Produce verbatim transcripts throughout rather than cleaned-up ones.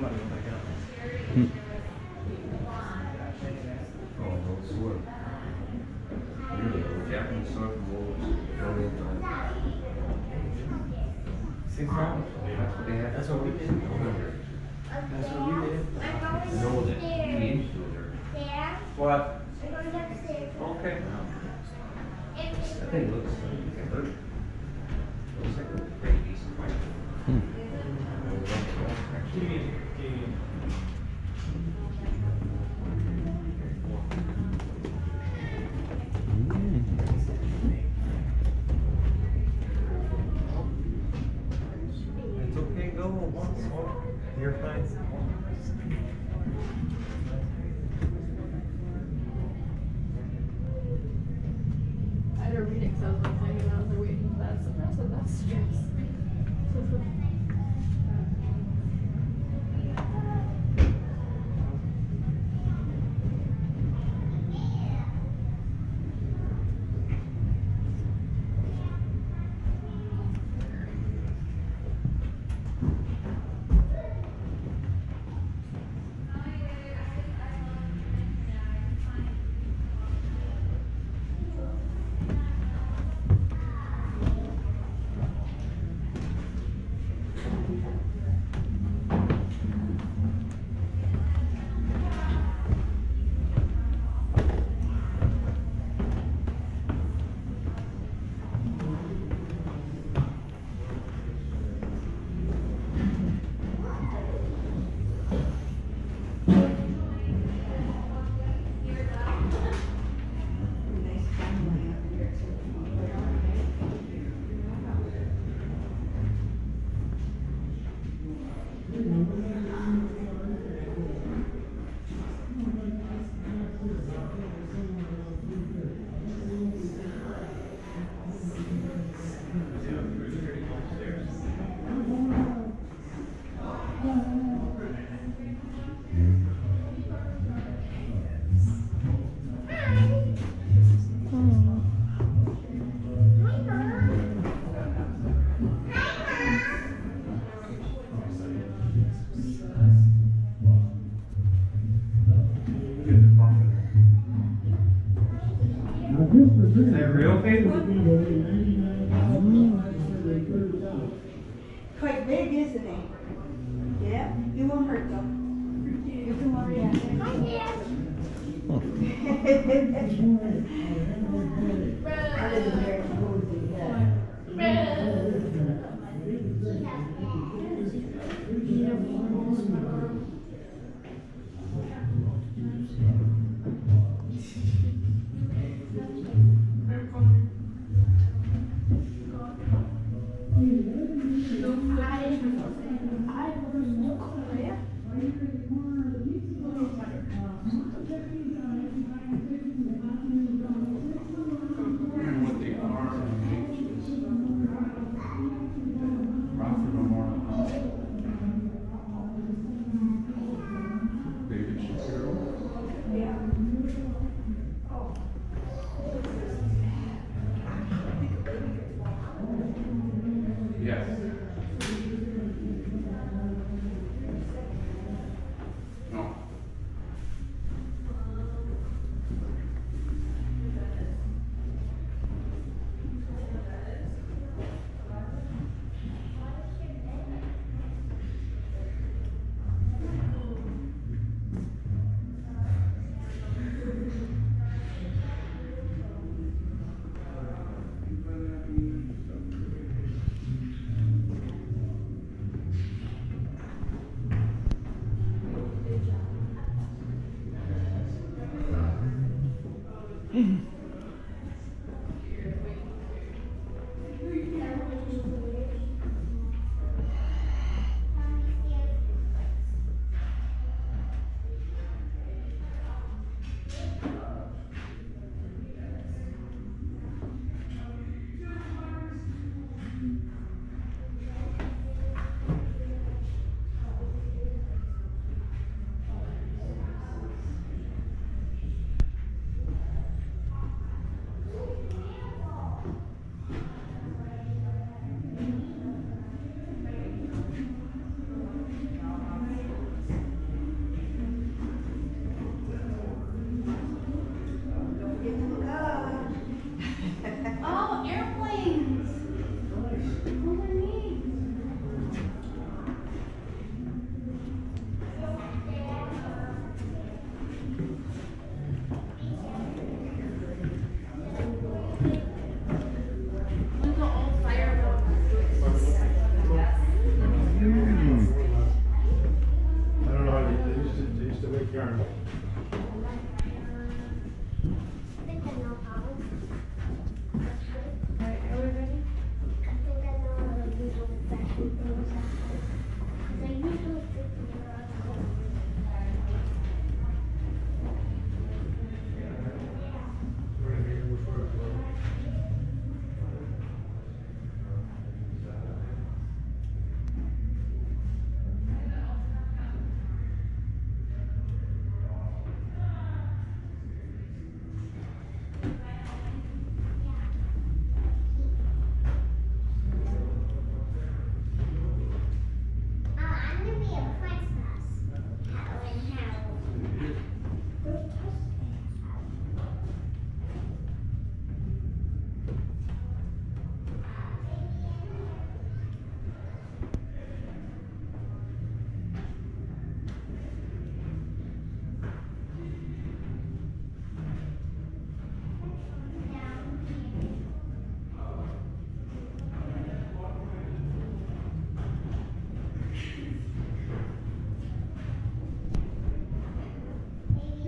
Hmm. Oh, no sword. Really, Japanese sword wolves. Six rounds? That's what they had. That's what we did. That's what we did. I know that he used to there. What? Okay. That thing looks like a bird. Looks like a pretty decent fight. Hmm. It's okay, go once more. You're fine. I had a reading so I was like thinking I was like waiting for that stress and that's stress. Is that real, Faith? Quite big, isn't it? Yeah, it won't hurt though. You can worry about it. Hi, Dad. Yes. No.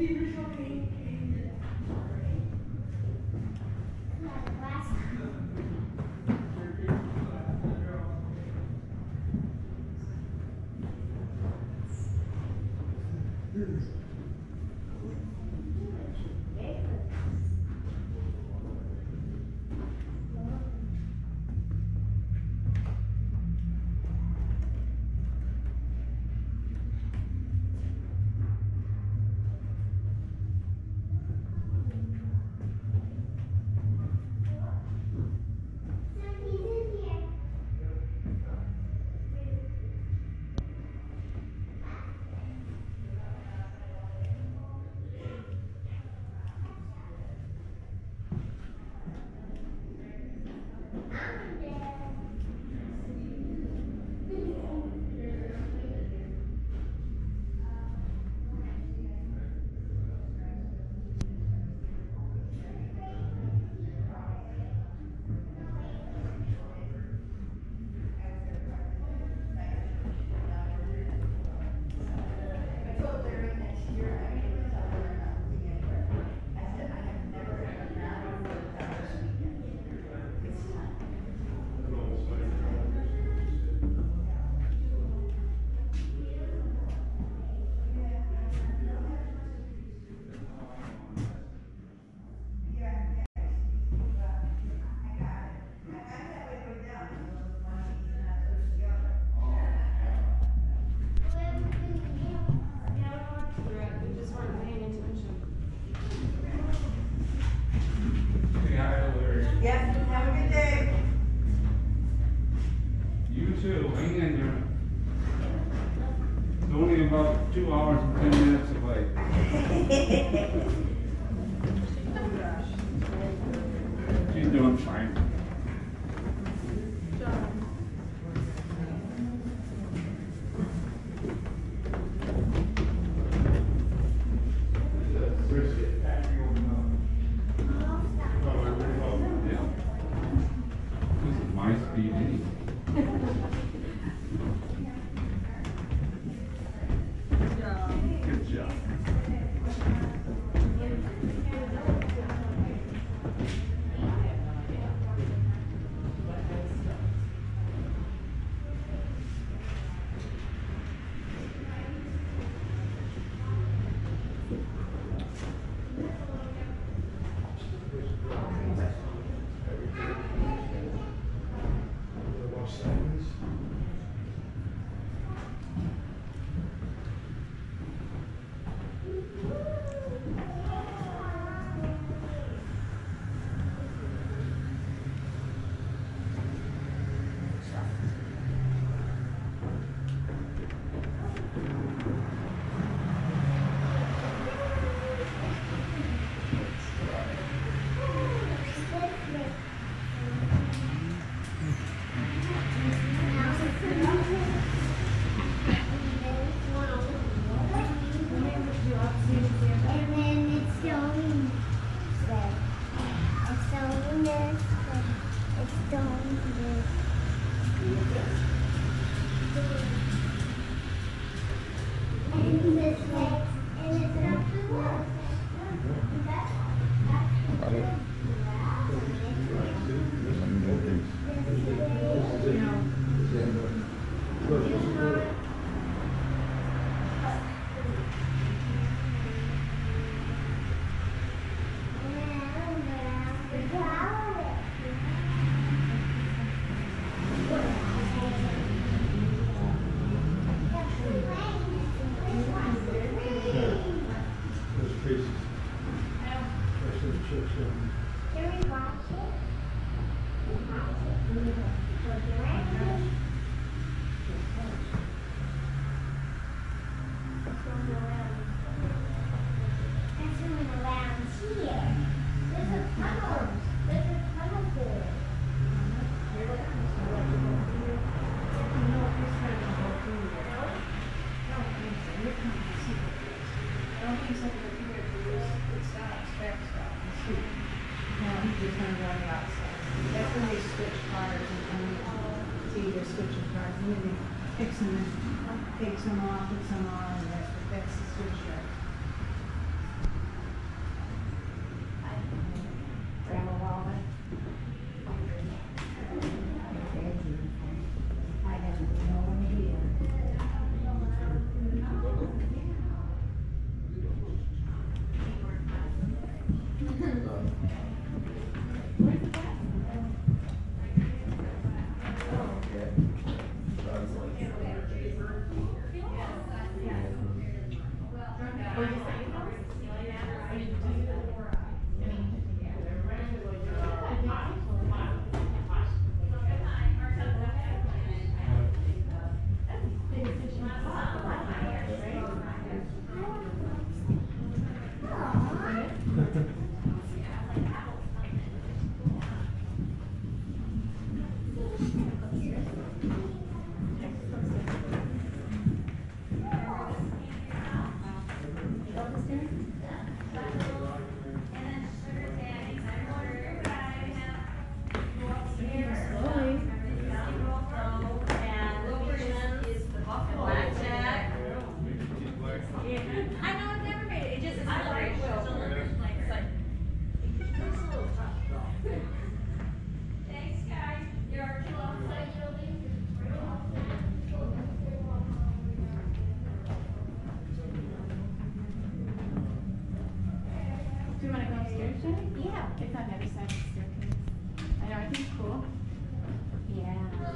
About two hours and ten minutes away. She's doing fine. This is my speed anyway. Good job. Fix them, take some off, put some on, and that's, that's the switch right. Yeah. It's on the other side of the staircase. I know, I think it's cool. Yeah.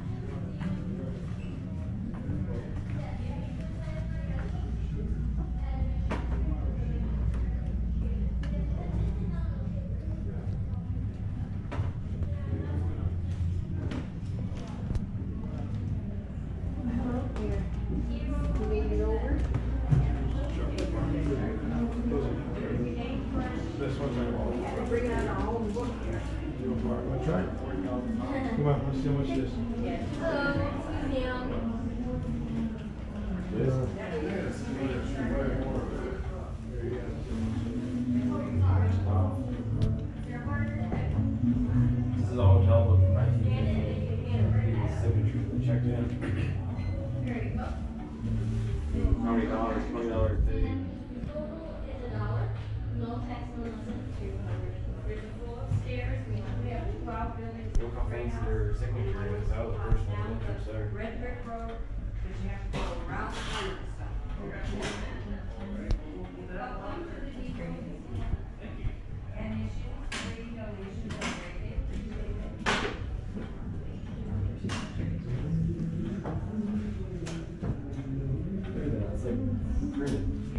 This one's like, oh, Bring out our own book. you want to try? Come on, let's see how much this. Hello, Sam. This is a hotel with nineteen signature that checked in. How many dollars? Twenty dollars a day. Look how fancy their signature is. That was the first one that was there. Red Brick Road, because you have to go around the corner and stuff. And issues, free donations are rated. Look at that. It's like printed.